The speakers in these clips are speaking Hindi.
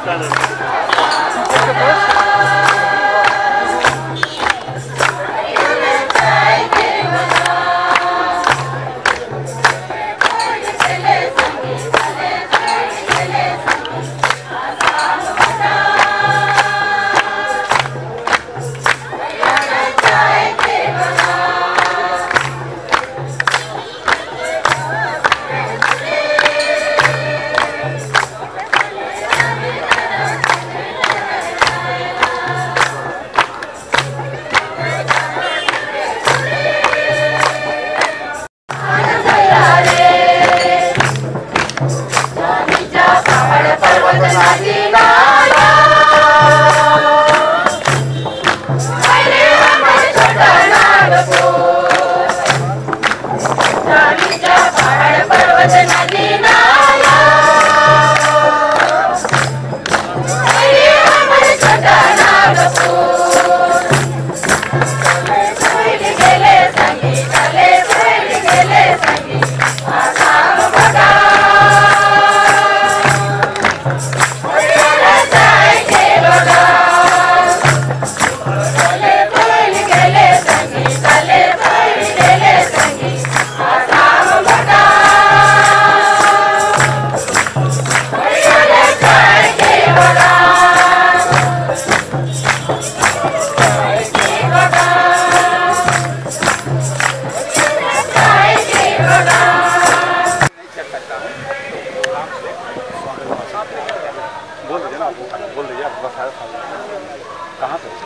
बोल दीजिए आपका कहाँ से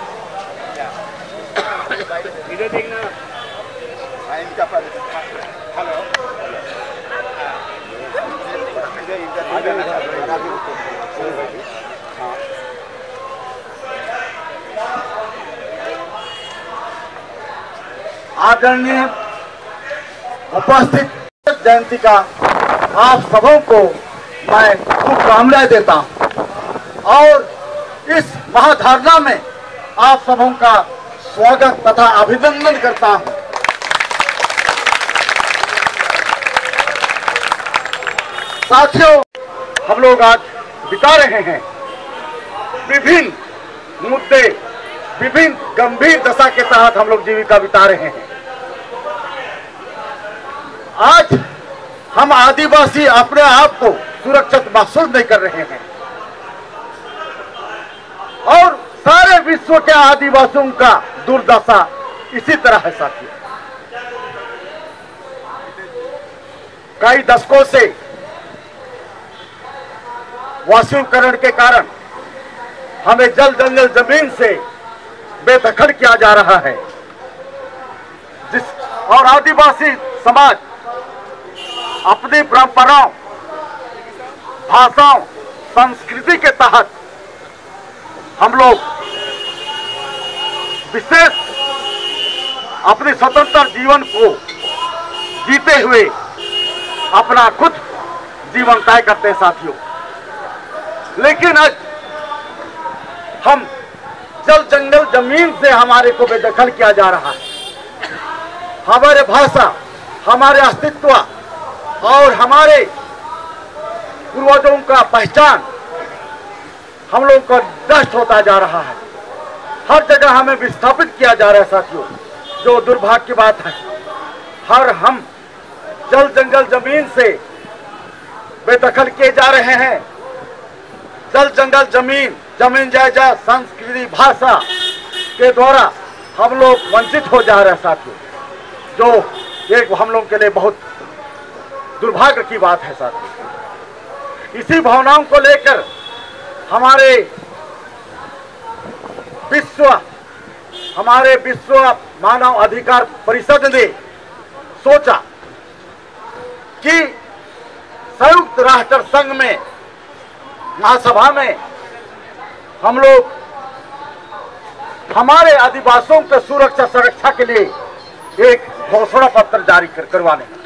इधर देखना इनका हेलो आदरणीय उपस्थित जयंती का आप सबों को मैं शुभकामनाएं देता हूं और इस महाधारणा में आप सबों का स्वागत तथा अभिनंदन करता हूं। साथियों, हम लोग आज बिता रहे हैं विभिन्न मुद्दे, विभिन्न गंभीर दशा के तहत हम लोग जीविका बिता रहे हैं। आज हम आदिवासी अपने आप को सुरक्षित महसूस नहीं कर रहे हैं और सारे विश्व के आदिवासियों का दुर्दशा इसी तरह है। साथियों, कई दशकों से वास्तुकरण के कारण हमें जल जंगल जमीन से बेदखल किया जा रहा है, और आदिवासी समाज अपनी परंपराओं, भाषाओं, संस्कृति के तहत हम लोग विशेष अपने स्वतंत्र जीवन को जीते हुए अपना खुद जीवन तय करते हैं। साथियों, लेकिन आज हम जल जंगल जमीन से हमारे को बेदखल किया जा रहा है। हमारे भाषा, हमारे अस्तित्व और हमारे पूर्वजों का पहचान हम लोग का नष्ट होता जा रहा है। हर जगह हमें विस्थापित किया जा रहा है। साथियों, जो दुर्भाग्य की बात है, हम जल जंगल जमीन से बेदखल किए जा रहे हैं। जल जंगल जमीन, जमीन जायदाद, संस्कृति, भाषा के द्वारा हम लोग वंचित हो जा रहे हैं। साथियों, जो एक हम लोग के लिए बहुत दुर्भाग्य की बात है। साथियों, इसी भावनाओं को लेकर हमारे विश्व मानव अधिकार परिषद ने सोचा कि संयुक्त राष्ट्र संघ में महासभा में हम लोग हमारे आदिवासियों के सुरक्षा के लिए एक घोषणा पत्र जारी करवाने